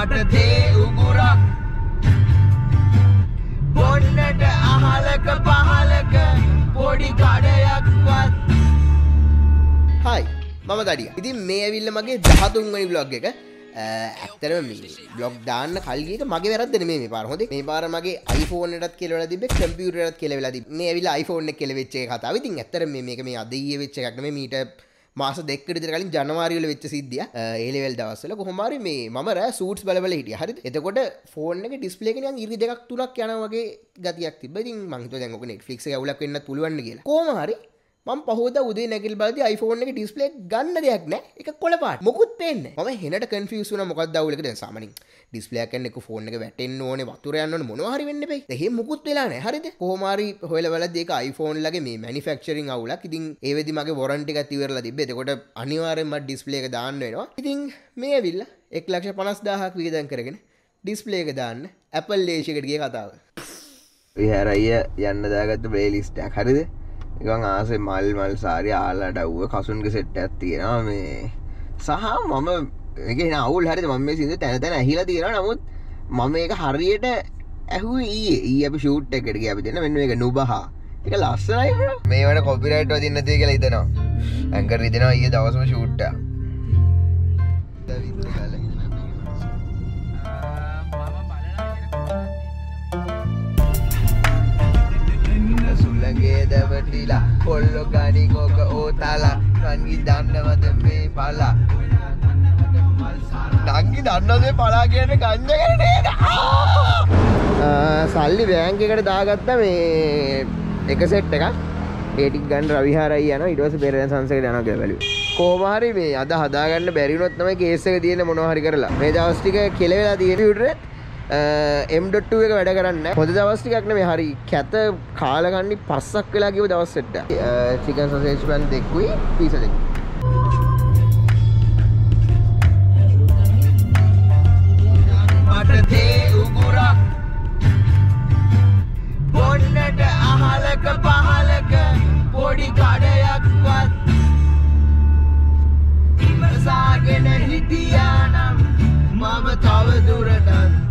මට තේ උගුරක් බොන්නට අහලක පහලක පොඩි කඩයක්වත්. හයි මම ThaDiya. ඉතින් මේ ඇවිල්ලා මගේ 13 වෙනි vlog එක. ඇත්තටම මේ vlog දාන්න කල්ගියක මගේ වැරද්ද නෙමෙයි මේ පාර. හොඳේ මේ පාර මගේ iPhone එකටත් කියලා වෙලා තිබ්බේ කම්පියුටර් එකටත් කියලා වෙලා තිබ්බේ. මේ ඇවිල්ලා iPhone එක කියලා වෙච්ච එක කතාව. ඉතින් ඇත්තටම මේක මේ අද ඊයේ වෙච්ච එකක් නෙමෙයි. මීට මාස දෙකකට විතර කලින් ජනවාරි වල වෙච්ච සිද්ධිය. A level දවස්වල කොහොම හරි මේ මම රෑ සූට්ස් බල බල හිටියා. හරිද? එතකොට ෆෝන් එකේ ඩිස්ප්ලේ එක නිකන් ඉරි දෙකක් තුනක් යනවා වගේ ගතියක් තිබ්බා. ඉතින් මං හිතුවා දැන් ඔක Netflix එක අවුලක් වෙන්නත් පුළුවන් කියලා. කොහොම හරි මම පහෝදා උදේ නැගිටලා බලද්දි iPhone එකේ ඩිස්ප්ලේ ගන්න දෙයක් නැහැ. ඒක කොළ පාට. මොකුත් පේන්නේ නැහැ. මම හෙනට කන්ෆියුස් වුණා මොකක්ද අවුල එක. දැන් සාමාන්‍යයෙන් ඩිස්ප්ලේ එකක් ගන්න එක ෆෝන් එක වැටෙන්න ඕනේ, වතුර යන්න ඕනේ, මොනවා හරි වෙන්න එපයි. දැන් එහෙම මොකුත් වෙලා නැහැ. හරිද? කොහොම හරි හොයලා බලද්දි ඒක iPhone ලගේ මේ මැනුෆැක්චරින් අවුලක්. ඉතින් ඒ වෙදි මගේ වොරන්ටි එකත් ඉවරලා තිබ්බේ. එතකොට අනිවාර්යෙන්ම ඩිස්ප්ලේ එක දාන්න වෙනවා. ඉතින් මේ ඇවිල්ලා 1,50,000ක් වියදම් කරගෙන ඩිස්ප්ලේ එක දාන්න Apple දේශ එකට ගිය කතාව. විහාර අයියා යන්න දාගත්ත ප්ලේලිස්ට් එකක්. හරිද? නිකන් ආසේ මල් සාරි ආලට අවුව කසුන්ගේ සෙට් එකක් තියෙනවා මේ. සහ මම මේක න අවුල් හරිද මම මේ සින්දුව තැන තැන ඇහිලා තියෙනවා. නමුත් මම මේක හරියට ඇහුවේ ඊයේ අපි ෂූට් එකකට ගියා අපි දෙන්න. මෙන්න මේක නුබහා. ඒක ලස්සනයි බ්‍රෝ. මේවට කොපිරයිට් වදින්න නැති කියලා හිතනවා. ඇන්කර් හිතනවා ඊයේ දවසම ෂූට් එක. දවටිලා කොල්ලො ගනි ගෝක ඕතාලා නංගි දන්නවද මේ පලා නංගි දන්නවද මේ පලා කියන්නේ ගංජා ගැන සල්ලි බෑන්ක් එකට දාගත්ත මේ එක සෙට් එකක් ඒ ටික ගන්න රවිහාරයි යනවා ඊට පස්සේ පෙරේන සංසයකට යනවා කියලා බැලුවා කොහොම හරි මේ අද හදාගන්න බැරි වුණොත් තමයි කේස් එක තියෙන මොනවා හරි කරලා මේ දවස් ටික කෙලවෙලා තියෙන විතරේ M.2 එක වැඩ කරන්න හොඳ දවස් ටිකක් නෙමෙයි හරි කැත කාලගන්නි පස්සක් වෙලා ගිය දවස් සෙට් එක. චිකන් සොසේජ් පෑන් දෙකකුයි පීසා දෙකක්. මට තේ උගුරක් බොන්නට අහලක පහලක පොඩි කඩයක්වත් ඉවසාගෙන හිටියා නම් මම තව දුරටත්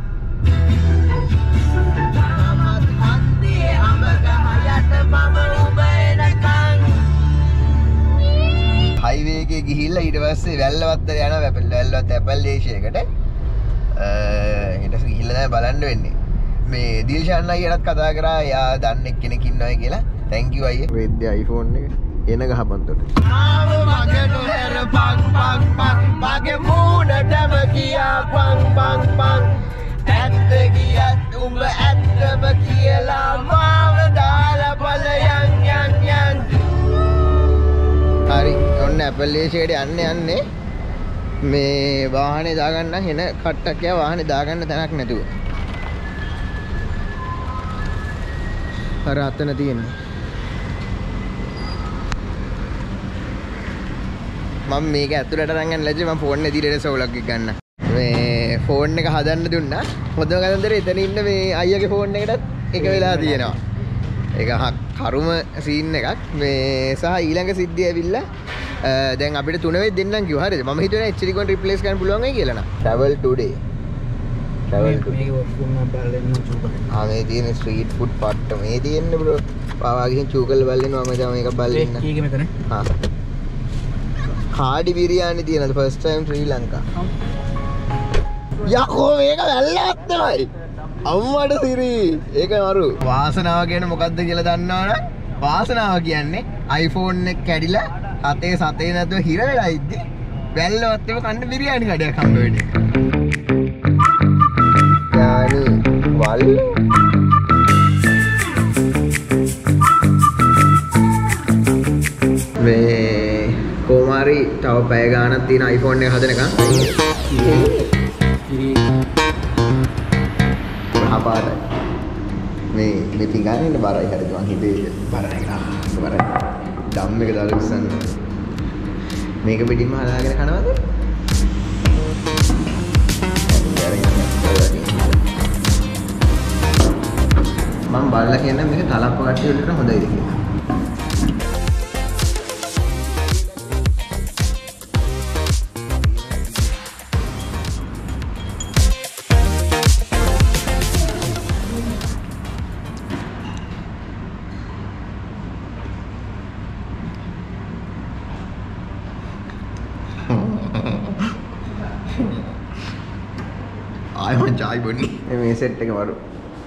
හයිවේ එකේ ගිහිල්ලා ඊට පස්සේ වැල්ලවත්ත යනවා වැල්ලවත්ත ඇපල් දේශයකට ඊට පස්සේ ගිහිල්ලා තමයි බලන්න වෙන්නේ මේ දිල්ෂාන් අයියටත් කතා කරා යා දන්න එක්කෙනෙක් ඉන්නවයි කියලා thank you අයියේ වෙද්දී iPhone එක එන ගහපන්තොට ආව මගේ නොහැර පං පං පං මගේ මූණටම කියා පං පං පං ඇත්ත ගියත් උඹ ඇත්තම කියලා මාව දාලා බලයන් යන් යන් හරි ඔන්න Apple දේශයට යන්නේ මේ වාහනේ දාගන්න හෙන කට්ටක් යා වාහනේ දාගන්න තැනක් නැතුව අර අතන තියෙන්නේ මම මේක ඇතුළට අරන් යන්න ලැජ්ජයි මම ෆෝන් එකේ දිරේට සෝලක් ගන්න මේ ෆෝන් එක හදන්න දුන්නා හොඳම කතන්දරේ එතන ඉන්න මේ අයියාගේ ෆෝන් එකටත් එක වෙලා තියෙනවා ඒක කරුම සීන් එකක් මේ සහ ඊළඟ සිද්ධිය ඇවිල්ලා දැන් අපිට 3 වෙනි දෙන්නම් කිව්වා හරිද මම හිතුවේ HD gon රිප්ලේස් කරන්න පුළුවන් වෙයි කියලා නා travel today travel today මේ තියෙන ස්ට්‍රීට් ෆුඩ් පාට්ට මේ තියෙන්නේ බ්‍රෝ පාවා ගිහින් චූකල් බලනවා මම තමයි මේක බලන්න කීක මෙතන හා කාඩි බිරියානි තියෙනද ෆස්ට් ටයිම් ශ්‍රී ලංකා යකෝ මේක වැල්ලවත් තමයි අම්මට සිරි ඒක නරු වාසනාව කියන්නේ මොකද්ද කියලා දන්නවනම් වාසනාව කියන්නේ iPhone එක කැඩිලා සතේ නැතුව හිර වෙලා ඉද්දි වැල්ලවත් එම කන්න බිරියානි කඩයක් හම්බ වෙන්නේ යානි වල් මේ කොමාරි තව පැය ගානක් තියෙන iPhone එක හදනකම් පාරයි මේ පිඟානේ ඉන්න බරයි හරිද මං හිතේ බරයි බරයි ඩම් එක දාලා විසන්න මේක පිටින්ම හදාගෙන කනවද මම බලලා කියන්නේ මේක තලප්ප කට්ටිය වලට හොඳයිද කියලා ආයෙ මං චායි බොන්නේ මේ සෙට් එක වරු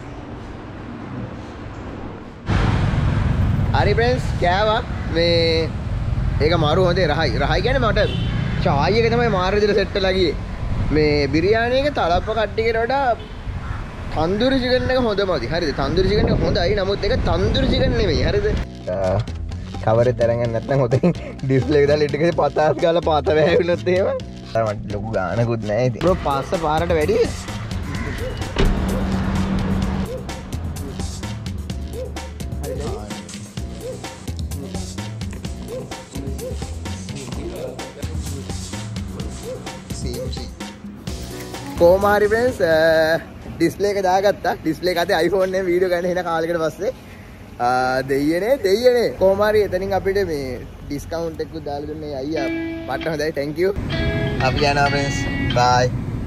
හරි ෆ්‍රෙන්ඩ්ස් කෑවා මේ ඒක මාරු හොඳේ රහයි කියන්නේ මට චායි එක තමයි මාරු විදිහට සෙට් වෙලා ගියේ මේ බිරියානි එක තලප්ප කට්ටියකට වඩා තන්දූරි චිකන් එක හොඳමදි හරිද තන්දූරි චිකන් එක හොඳයි නමුත් ඒක තන්දූරි චිකන් නෙමෙයි හරිද කවරේ තරංගන්න නැත්නම් හොතෙන් ඩිස්ප්ලේ එක දාලා ඊට පස්සේ පතාස් ගාලා පාත වැහැවුනොත් එහෙම මට ලොකු ගානකුත් නැහැ ඉතින් බ්‍රෝ පාස්ස පාරට වැඩි කොහොම හරි ෆ්‍රෙන්ඩ්ස් ඩිස්ප්ලේ එක දාගත්තා ඩිස්ප්ලේ එක අතේ iPhone එකේ වීඩියෝ ගන්න හින කාලෙකට පස්සේ දෙයියනේ කොහොම හරි එතනින් අපිට මේ ඩිස්කවුන්ට් එකක් දාලා දුන්නේ අයියා මට හොඳයි thank you අපි යනවා friends bye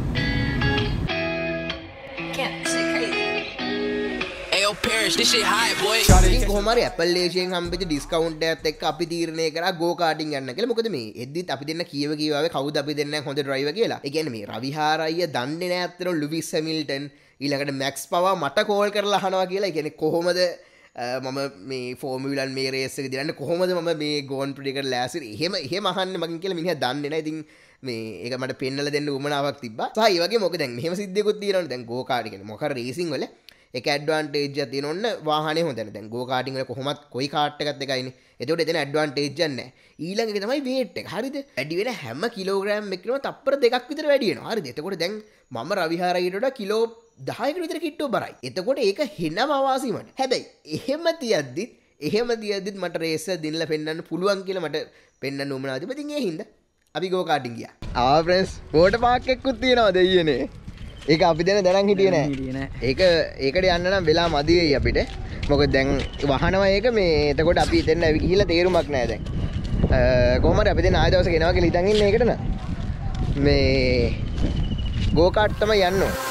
This shit high, boy. ඉතින් කොහොම හරි Apple ඒෂියෙන් හම්බෙච්ච ඩිස්කවුන්ට් එකත් එක්ක අපි තීරණය කරා ගෝ කාටින් යන්න කියලා. මොකද මේ එද්දිත් අපි දෙන්න කීවාවේ කවුද අපි දෙන්න හොඳ ඩ්‍රයිවර් කියලා. ඒ කියන්නේ මේ රවිහාර අයියා දන්නේ නැහැ අතන ලුවිස් හැමිල්ටන් ඊළඟට මැක්ස් පවා මට කෝල් කරලා අහනවා කියලා. ඒ කියන්නේ කොහොමද මම මේ ෆෝමියුලන් මේ රේස් එක දිනන්නේ කොහොමද මම මේ ගෝන් ප්‍රිඩිකට් ලෑස්ති එහෙම අහන්නේ මගෙන් කියලා මිනිහා දන්නේ නැහැ. ඉතින් මේ ඒක මට පෙන්නලා දෙන්න උවමනාවක් තිබ්බා. සහ ඒ වගේ මොකද දැන් මෙහෙම සිද්ධියකුත් තියෙනවනේ. දැන් ගෝ කාට් කියන්නේ මොකක් රේසින් වල එක ඇඩ්වාන්ටේජ් එකක් තියෙන ඔන්න වාහනේ හොඳ නැහැ. දැන් ගෝ කාටින් වල කොහොමත් කොයි කාට් එකත් එකයිනේ. එතකොට එතන ඇඩ්වාන්ටේජ් එකක් නැහැ. ඊළඟ එක තමයි weight එක. හරිද? වැඩි වෙන හැම කිලෝග්‍රෑම් එකකම තප්පර දෙකක් විතර වැඩි වෙනවා. හරිද? එතකොට දැන් මම රවිහාරයිට වඩා කිලෝ 10කට විතර කිට්ටෝ බරයි. එතකොට ඒක හෙනම අවාසි මට. හැබැයි එහෙම තියද්දිත් මට රේස් එක දිනලා පෙන්නන්න පුළුවන් කියලා මට පෙන්නන්න උවමනාව තිබ්බා. ඉතින් ඒ හින්දා අපි ගෝ කාටින් ගියා. ෆ්‍රෙන්ඩ්ස් වෝටර් පාක් එකකුත් තියෙනවා දෙයියනේ ඒක අපි දෙන දැනන් හිටියේ නෑ. ඒකට යන්න නම් වෙලා මදි වෙයි අපිට. මොකද දැන් වහනවා ඒක මේ එතකොට අපි එතන ඇවි ගිහිල්ලා තේරුමක් නෑ දැන්. කොහොම හරි අපි දෙන ආය දවසක එනවා කියලා හිතන් ඉන්නේ ඒකට න. මේ ගෝ කාට් තමයි යන්න ඕන.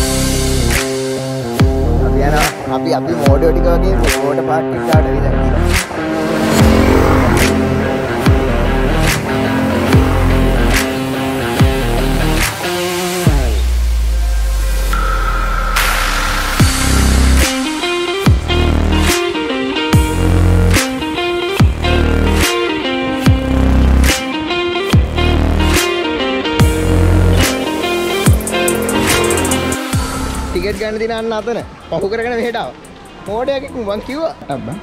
අපි යනවා අපි මෝඩෝ ටික වගේ වෝටර් පාක් එකට විතර. ටිකට් ගන්න දින අන්න අතන පහු කරගෙන මෙහෙට ආවා. මෝඩයෙක් මං කිව්වා. අබ්බා.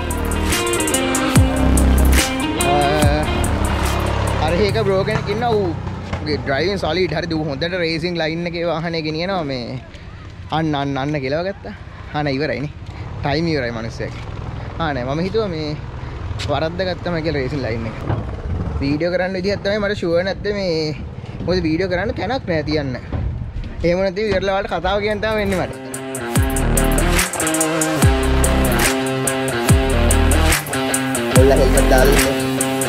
අර හේක බ්‍රෝ කෙනෙක් ඉන්නවා ඌ ඩ්‍රයිවිං සොලිඩ් හරිද ඌ හොඳට රේසින් ලයින් එකේ වාහනේ ගෙනියනවා මේ අන්න කියලා ගත්තා. නෑ ඉවරයිනේ. ටයිම් ඉවරයි මිනිස්සයාගේ. නෑ මම හිතුවා මේ වරද්ද ගත්තම කියලා රේසින් ලයින් එක. වීඩියෝ කරන්න විදිහක් තමයි මට ෂුවර් නැත්තේ මේ මොකද වීඩියෝ කරන්න තැනක් නෑ තියන්න. එහෙම නැති ඉවරලා වලට කතාව කියන්න තමයි වෙන්නේ මට. ඔල්ලා හෙල්මට් දාලා ඉන්න.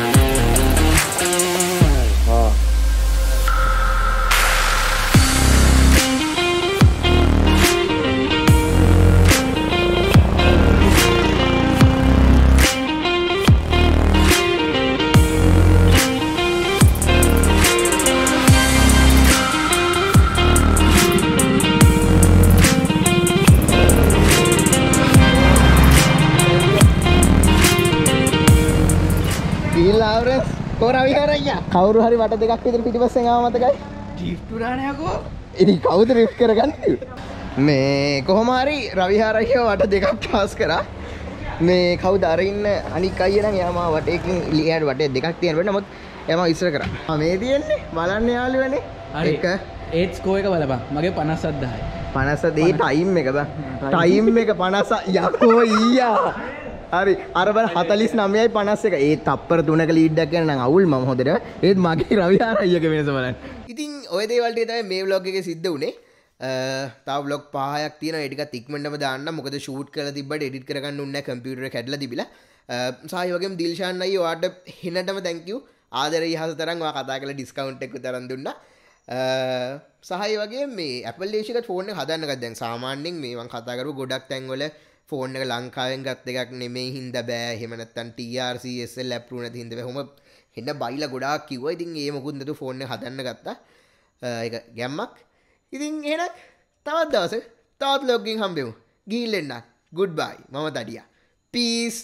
කවුරු හරි වට දෙකක් විතර පිටිපස්සෙන් ආව මතකයි ඩ්‍රිෆ්ට් උනානේ යකෝ ඉතින් කවුද ඩ්‍රිෆ්ට් කරගන්නේ මේ කොහොම හරි රවිහාර අයියා වට දෙකක් පාස් කරා මේ කවුද අර ඉන්න අනික් අයියා නම් එයා මාව වටේකින් ලියන වටේ දෙකක් තියෙන වෙන්න නමුත් එයා මාව ඉස්සර කරා මේ තියෙන්නේ බලන්න යාළුවනේ එක ඒත් ස්කෝ එක බලපන් මගේ 57000යි 50 ටයිම් එක බං ටයිම් එක 50 යකෝ ඊයා හරි අර බල 49යි 51 ඒ තප්පර 3ක ලීඩ් එකක් යන නම් අවුල් මම හොඳට ඒත් මගේ රවිහාර අයියගේ වෙනස බලන්න. ඉතින් ඔය දේවල් ටික තමයි මේ vlog එකේ සිද්ධ වුනේ. තව vlog 5ක් තියෙනවා ඒ ටිකත් ඉක්මනටම දාන්න. මොකද ෂූට් කරලා තිබ්බට එඩිට් කරගන්න උන්නේ නැහැ කම්පියුටර් එක කැඩලා තිබිලා. සායි වගේම දිල්ෂාන් අයියා ඔයාට හෙනටම thank you. ආදරේ යහස තරම් ඔයා කතා කරලා ඩිස්කවුන්ට් එකක් තරම් දුන්නා. සහයි වගේ මේ Apple දේශිකත් ෆෝන් එක හදන්න ගත්තා. දැන් සාමාන්‍යයෙන් මේ මම කතා කරපු ගොඩක් තැන්වල ෆෝන් එක ලංකාවෙන් ගත්ත එකක් නෙමෙයි හින්දා බෑ. එහෙම නැත්නම් TRC SL approve නැති හින්දා බෑ. කොහොම හෙන්න බයිලා ගොඩාක් කිව්වා. ඉතින් ඒ මොකුත් නැතුව ෆෝන් එක හදන්න ගත්තා. ඒක ගැම්මක්. ඉතින් එහෙනම් තවත් දවසක තවත් vlog එකකින් හම්බෙමු. ගිහින් එන්න. goodbye. මම ThaDiya. peace.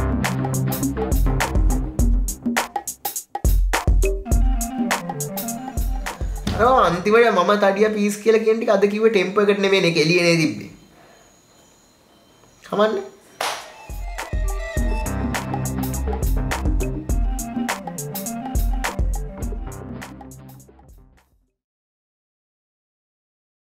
අන්තිමට මම ThaDiya peace කියලා කියන ටික අද කිව්වේ ටෙම්පෝ එකට නෙමෙයි නේ එළියනේ තිබ්බේ. කමන්නේ.